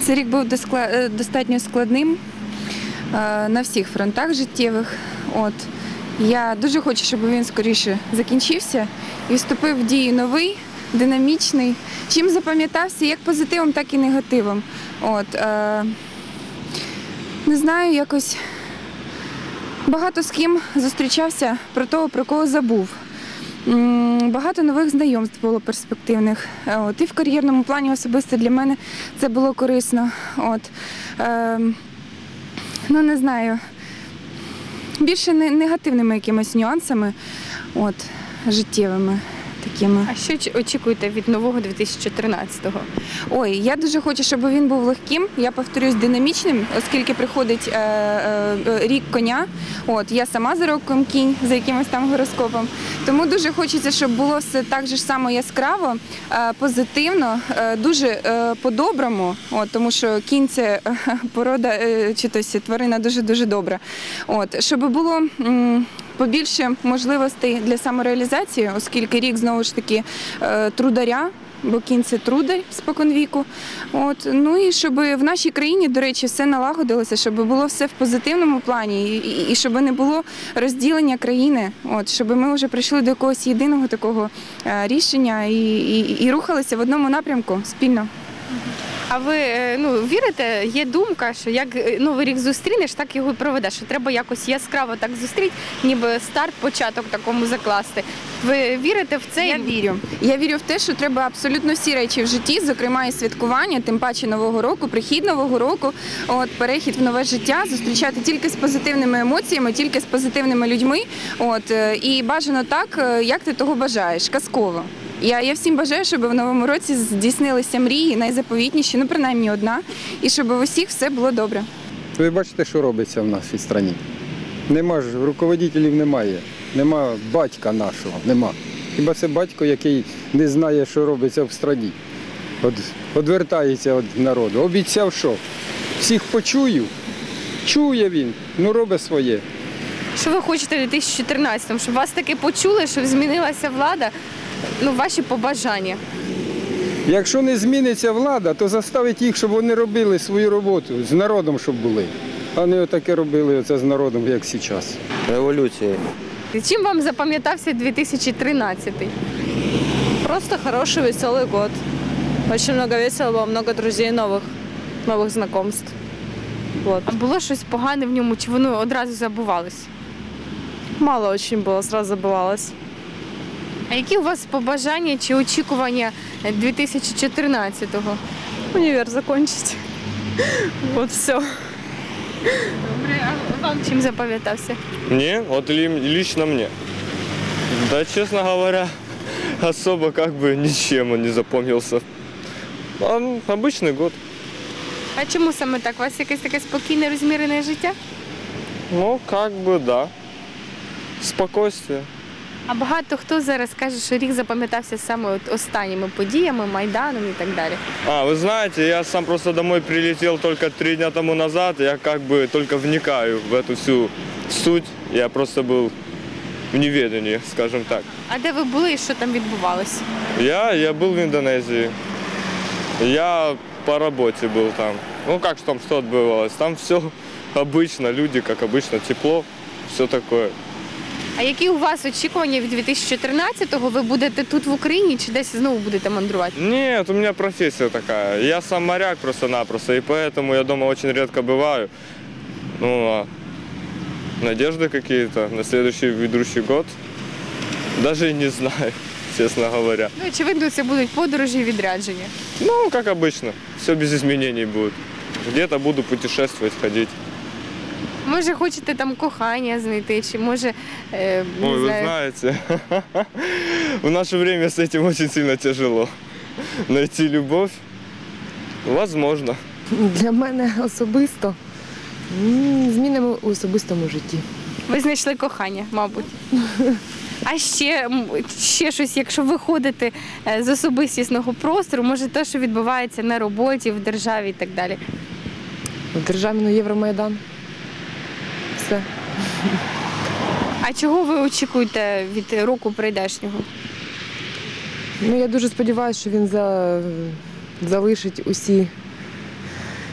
Цей рік був достатньо складним на всіх фронтах життєвих. Я дуже хочу, щоб він скоріше закінчився і вступив в дію новий, динамічний, чим запам'ятався як позитивом, так і негативом. Не знаю, якось багато з ким зустрічався про того, про кого забув. Багато нових знайомств було перспективних. І в кар'єрному плані особисто для мене це було корисно. Не знаю, більше негативними якимись нюансами життєвими такими. А що очікуєте від нового 2014-го? Я дуже хочу, щоб він був легким, я повторюсь, динамічним, оскільки приходить рік коня. Я сама за роком кінь, за якимось там гороскопом. Тому дуже хочеться, щоб було все так же само яскраво, позитивно, дуже по-доброму, тому що кінь – це порода, чи тварина дуже-дуже добра. Щоб було побільше можливостей для самореалізації, оскільки рік, знову ж таки, трударя, бо кінь – це трудар споконвіку. І щоб в нашій країні, до речі, все налагодилося, щоб було все в позитивному плані і щоб не було розділення країни, щоб ми вже прийшли до якогось єдиного такого рішення і рухалися в одному напрямку спільно. А ви вірите, є думка, що як Новий рік зустрінеш, так його і проведеш, що треба якось яскраво так зустріти, ніби старт, початок такому закласти. Ви вірите в це? Я вірю. Я вірю в те, що треба абсолютно всі речі в житті, зокрема і святкування, тим паче Нового року, прихід Нового року, перехід в нове життя, зустрічати тільки з позитивними емоціями, тільки з позитивними людьми. І бажано так, як ти того бажаєш, казково. Я всім бажаю, щоб в новому році здійснилися мрії, найзаповітніші, принаймні одна, і щоб у всіх все було добре. Ви бачите, що робиться в нашій країні. Нема ж, руководителів немає, нема батька нашого, нема. Хіба це батько, який не знає, що робиться в країні. Одвертається від народу. Обіцяв, що всіх почую, чує він, робить своє. Що ви хочете в 2014-му? Щоб вас таки почули, щоб змінилася влада? Ваші побажання. Якщо не зміниться влада, то заставить їх, щоб вони робили свою роботу, з народом, щоб були. А не отаке робили з народом, як зараз. Революція. Чим вам запам'ятався 2013? Просто хороший, веселый год. Очень много весело было, много друзей новых знакомств. А було щось погане в ньому, чи воно одразу забувалось? Мало очень было, сразу забывалось. А які у вас побажання чи очікування 2014-го? Универ закончить. Вот все. Добре, а вам чим запам'ятався? Мне? Лично мне. Да, честно говоря, особо ничем он не запомнился. Обычный год. А чому саме так? У вас якесь таке спокійне, розмірене життя? Да. Спокойствие. А багато хто зараз каже, що рік запам'ятався саме останніми подіями, Майданом і так далі. Вы знаете, я сам просто домой прилетел только 3 дня тому назад. Я только вникаю в эту всю суть. Я просто был в неведении, скажем так. А де ви були і що там відбувалося? Я был в Индонезии. Я по работе был там. Что отбывалось? Там все обычно, люди, как обычно, тепло, все такое. А які у вас очікування від 2014-го? Ви будете тут в Україні чи десь знову будете мандрувати? Нет, у меня профессия такая. Я сам моряк просто-напросто, и поэтому я дома очень редко бываю. Надежды какие-то на следующий ведущий год даже и не знаю, честно говоря. Очевидно, це будуть подорожі і відрядження. Как обычно, все без изменений будет. Где-то буду путешествовать, ходить. Може, хочете там кохання знайти, чи може, не Ой, вы знаю. знаете, в наше время с этим очень сильно тяжело. Найти любовь возможно. Для мене особисто зміни у особистому житті. Ви знайшли кохання, мабуть. А ще щось, якщо виходите з особистісного простору, може те, що відбувається на роботі, в державі і так далі. В державі Євромайдан. Все. А чого ви очікуєте від року прийдешнього? Я дуже сподіваюся, що він залишить усі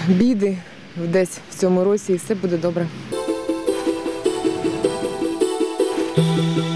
біди десь в цьому році, і все буде добре.